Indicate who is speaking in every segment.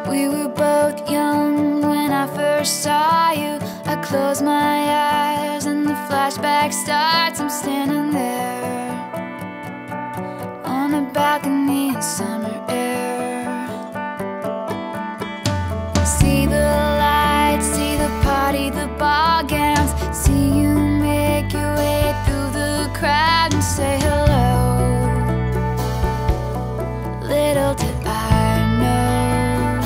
Speaker 1: We were both young when I first saw you. I close my eyes and the flashback starts. I'm standing there on a balcony in summer air. See the lights, see the party, the ball gowns. See you make your way through the crowd and say hello. Little did I know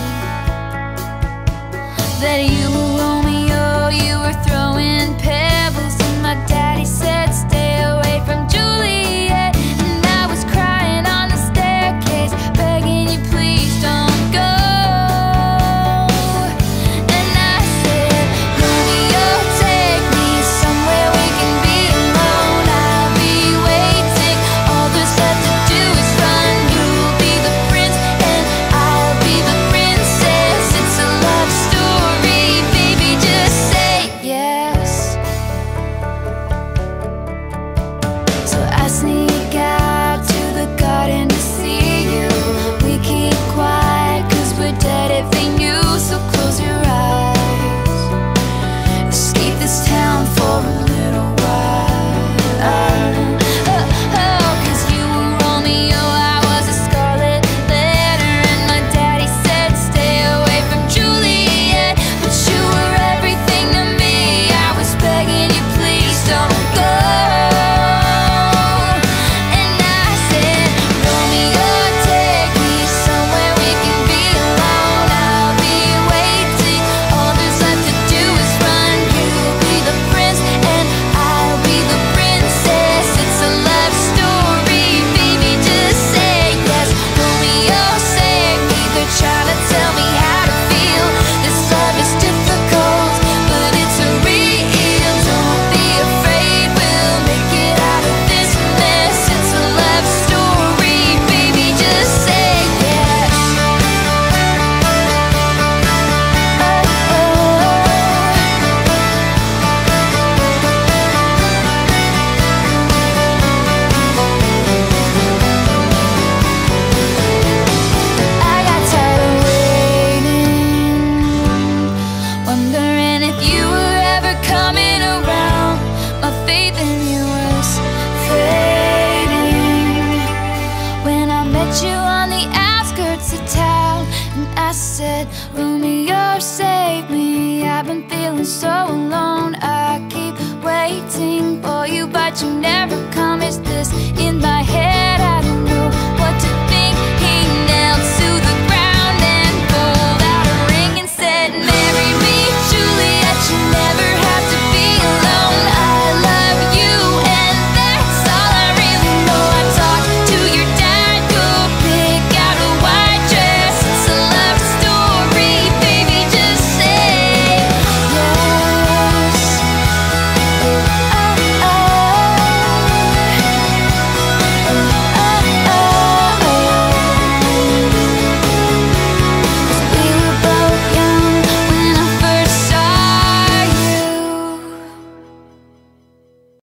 Speaker 1: that you were Romeo, you were throwing pebbles, and my daddy said stay away from Juliet. And I was crying on the staircase, begging you please don't go. And I said, Romeo, take me somewhere we can be alone. I'll be waiting, all there's left to do is run. You'll be the prince and I'll be the princess. It's a love story, baby, just say yes. So I sneak out to the garden to see you. We keep quiet cause we're dead if they knew. So close your eyes, escape this town for a little while. Cause you were Romeo, I was a scarlet letter, and my daddy said stay away from Juliet. But you were everything to me, I was begging you please don't go. And I said, Romeo, take me somewhere we can be alone. I'll be waiting, all there's left to do is run. You'll be the prince and I'll be the princess. It's a love story, baby, just say yes. Romeo, save me, they're trying to tell me how to feel. This love is difficult, but it's real. Don't be afraid, we'll make it out of this mess. It's a love story, baby, just say yes. I got tired of waiting, wondering if you were ever coming around. My faith in you was fading when I met you on the outskirts of town. And I said, Romeo, save me, I've been feeling so alone. I keep waiting for you, but you never come. Is this in my head?